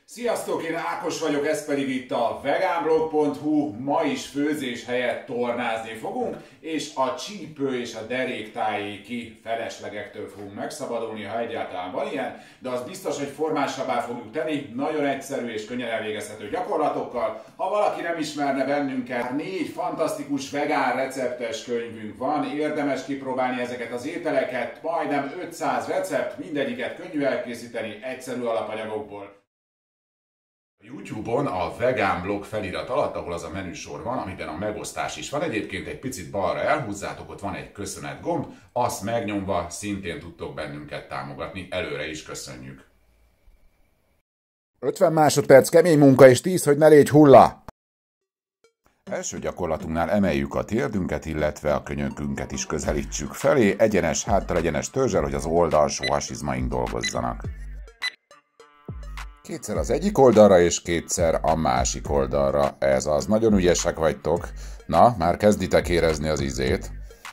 Sziasztok, én Ákos vagyok, ez pedig itt a veganblog.hu. Ma is főzés helyett tornázni fogunk, és a csípő és a deréktájéki feleslegektől fogunk megszabadulni, ha egyáltalán van ilyen, de az biztos, hogy formásabbá fogjuk tenni, nagyon egyszerű és könnyen elvégezhető gyakorlatokkal. Ha valaki nem ismerne bennünket, 4 fantasztikus vegán receptes könyvünk van, érdemes kipróbálni ezeket az ételeket, majdnem 500 recept, mindegyiket könnyű elkészíteni, egyszerű alapanyagokból. YouTube-on a Vegán Blog felirat alatt, ahol az a menüsor van, amiben a megosztás is van, egyébként egy picit balra elhúzzátok, ott van egy köszönet gomb, azt megnyomva szintén tudtok bennünket támogatni, előre is köszönjük. 50 másodperc kemény munka és 10, hogy ne légy hulla! Első gyakorlatunknál emeljük a térdünket, illetve a könyökünket is közelítsük felé, egyenes háttal, egyenes törzsel, hogy az oldalsó hasizmaink dolgozzanak. Kétszer az egyik oldalra, és kétszer a másik oldalra. Ez az, nagyon ügyesek vagytok. Na, már kezditek érezni az ízét.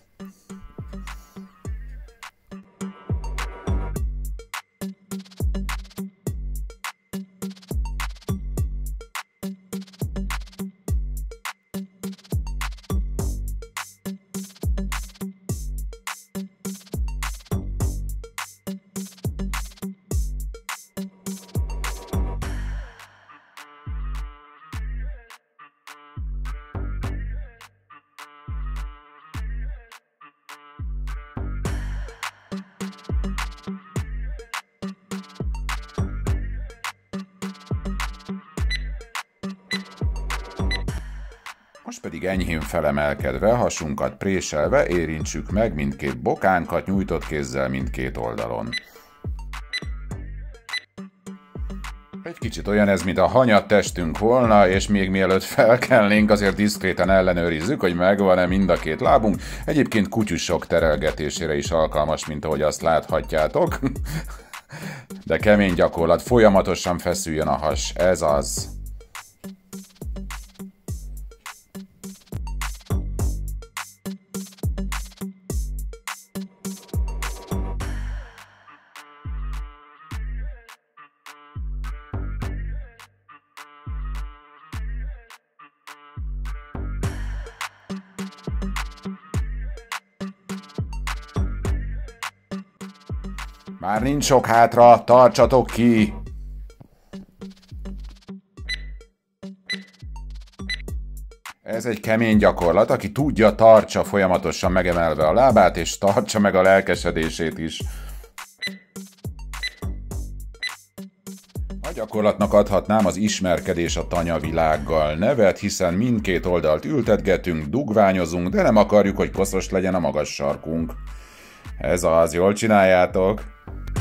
Most pedig enyhén felemelkedve, hasunkat préselve érintsük meg mindkét bokánkat nyújtott kézzel mindkét oldalon. Egy kicsit olyan ez, mint a hanyat testünk volna, és még mielőtt felkelnénk, azért diszkréten ellenőrizzük, hogy megvan-e mind a két lábunk. Egyébként kutyusok terelgetésére is alkalmas, mint ahogy azt láthatjátok. De kemény gyakorlat, folyamatosan feszüljön a has, ez az. Már nincs sok hátra, tartsatok ki! Ez egy kemény gyakorlat, aki tudja, tartsa folyamatosan megemelve a lábát, és tartsa meg a lelkesedését is. A gyakorlatnak adhatnám az ismerkedés a tanyavilággal nevet, hiszen mindkét oldalt ültetgetünk, dugványozunk, de nem akarjuk, hogy koszos legyen a magas sarkunk. Ez az, jól csináljátok!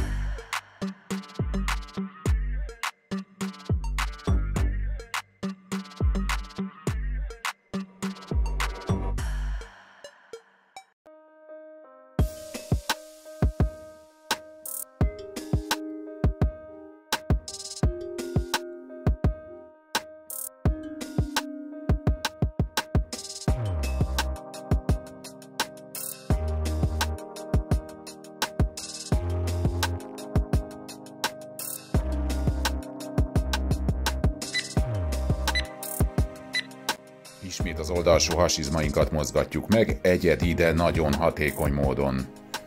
Ismét az oldalsó hasizmainkat mozgatjuk meg, egyedi, de nagyon hatékony módon.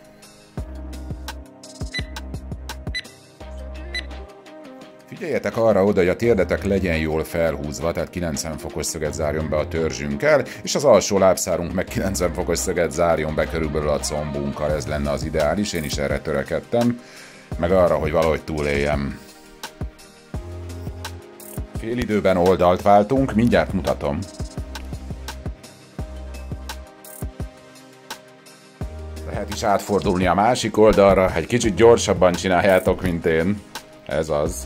Figyeljetek arra oda, hogy a térdetek legyen jól felhúzva, tehát 90 fokos szöget zárjon be a törzsünkkel, és az alsó lábszárunk meg 90 fokos szöget zárjon be körülbelül a combunkkal, ez lenne az ideális, én is erre törekedtem, meg arra, hogy valahogy túléljem. Félidőben oldalt váltunk, mindjárt mutatom. Lehet is átfordulni a másik oldalra, egy kicsit gyorsabban csináljátok, mint én. Ez az.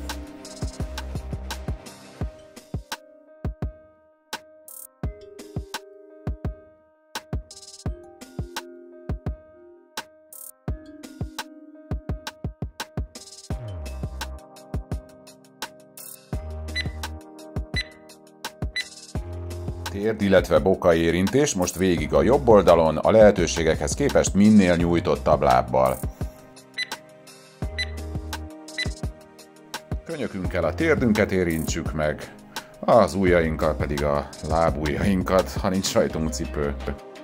Térd, illetve boka érintés, most végig a jobb oldalon, a lehetőségekhez képest minél nyújtottabb lábbal. könyökünkkel a térdünket érintsük meg, az ujjainkkal pedig a lábujjainkat, ha nincs rajtunk cipő.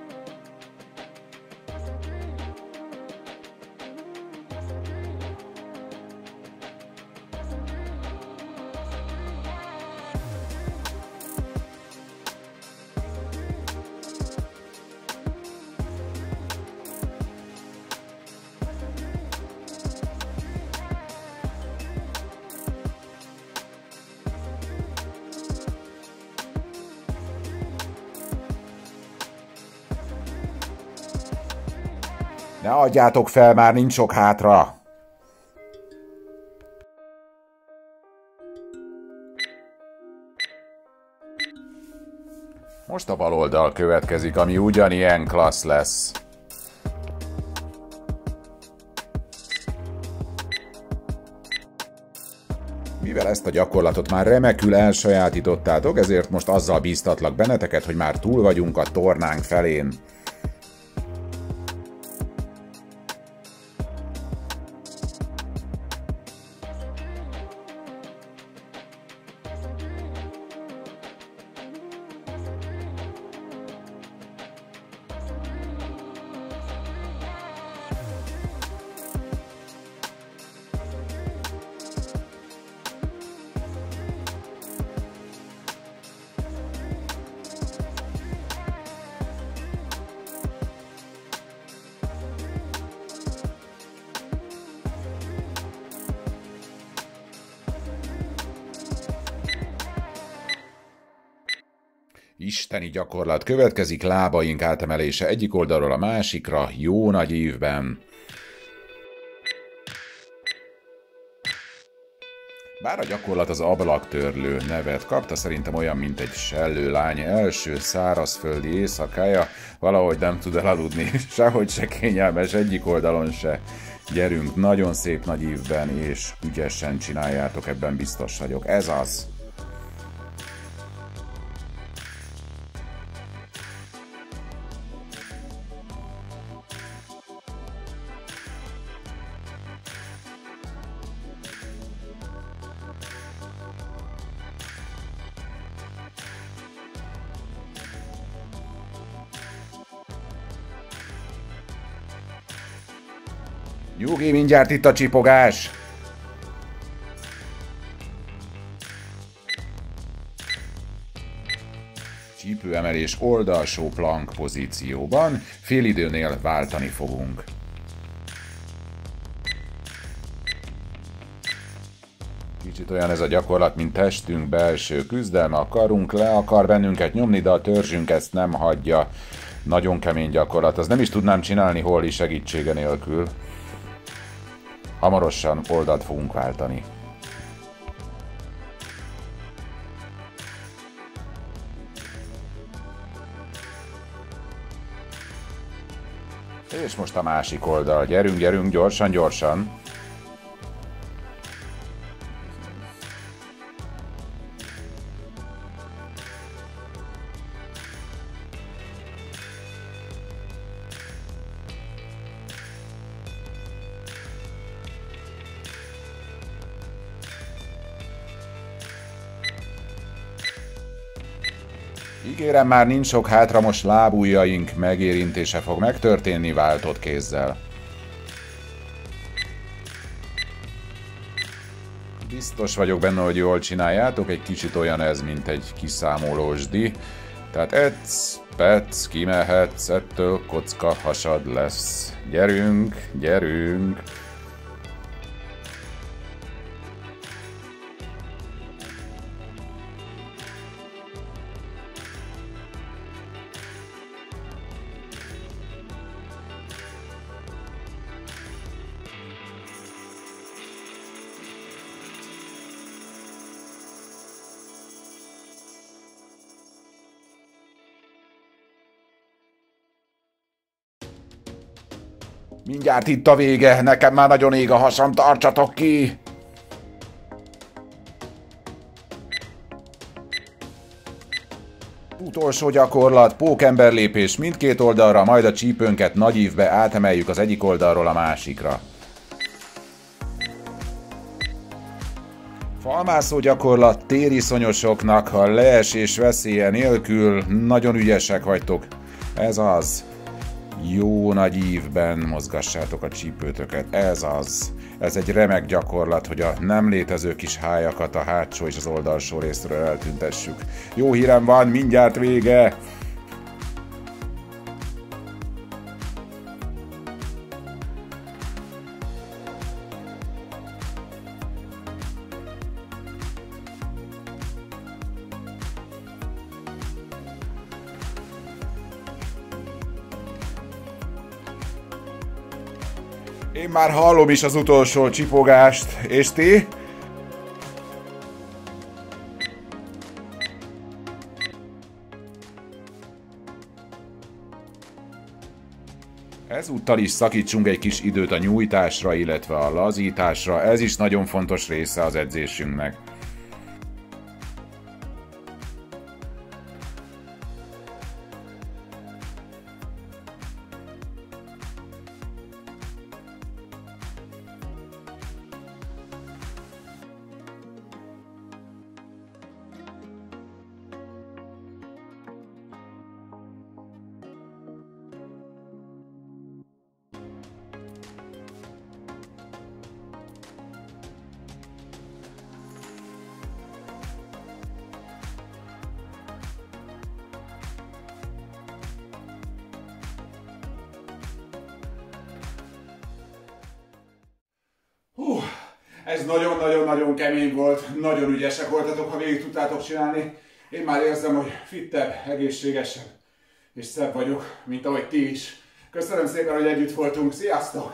Ne adjátok fel, már nincs sok hátra! Most a bal oldal következik, ami ugyanilyen klassz lesz. Mivel ezt a gyakorlatot már remekül elsajátítottátok, ezért most azzal bíztatlak benneteket, hogy már túl vagyunk a tornánk felén. Isteni gyakorlat következik, lábaink átemelése egyik oldalról a másikra, jó nagy ívben. Bár a gyakorlat az ablaktörlő nevet kapta, szerintem olyan, mint egy sellőlány első szárazföldi éjszakája, valahogy nem tud elaludni, sehogy se kényelmes egyik oldalon se. Gyerünk, nagyon szép nagy ívben, és ügyesen csináljátok, ebben biztos vagyok. Ez az! Nyugi, mindjárt itt a csipogás! Csípőemelés oldalsó plank pozícióban, félidőnél váltani fogunk. Kicsit olyan ez a gyakorlat, mint testünk belső küzdelme, a karunk le akar bennünket nyomni, de a törzsünk ezt nem hagyja. Nagyon kemény gyakorlat, az nem is tudnám csinálni Holly segítsége nélkül. Hamarosan oldalt fogunk váltani. És most a másik oldal. Gyerünk, gyerünk, gyorsan, gyorsan. Ígérem, már nincs sok hátra, most lábujjaink megérintése fog megtörténni váltott kézzel. Biztos vagyok benne, hogy jól csináljátok, egy kicsit olyan ez, mint egy kiszámolósdi. Tehát edz, petsz, kimehetsz, ettől kocka hasad lesz. Gyerünk, gyerünk! Mindjárt itt a vége, nekem már nagyon ég a hasam, tartsatok ki! Utolsó gyakorlat, pókember lépés mindkét oldalra, majd a csípőnket nagy ívbe átemeljük az egyik oldalról a másikra. Falmászó gyakorlat tériszonyosoknak a leesés veszélye nélkül. Nagyon ügyesek vagytok. Ez az. Jó nagy ívben mozgassátok a csípőtöket. Ez az. Ez egy remek gyakorlat, hogy a nem létező kis hájakat a hátsó és az oldalsó részről eltüntessük. Jó hírem van, mindjárt vége! Én már hallom is az utolsó csipogást, és ti? Ezúttal is szakítsunk egy kis időt a nyújtásra, illetve a lazításra, ez is nagyon fontos része az edzésünknek. Ez nagyon-nagyon-nagyon kemény volt, nagyon ügyesek voltatok, ha végig tudtátok csinálni. Én már érzem, hogy fittebb, egészségesebb és szebb vagyok, mint ahogy ti is. Köszönöm szépen, hogy együtt voltunk, sziasztok!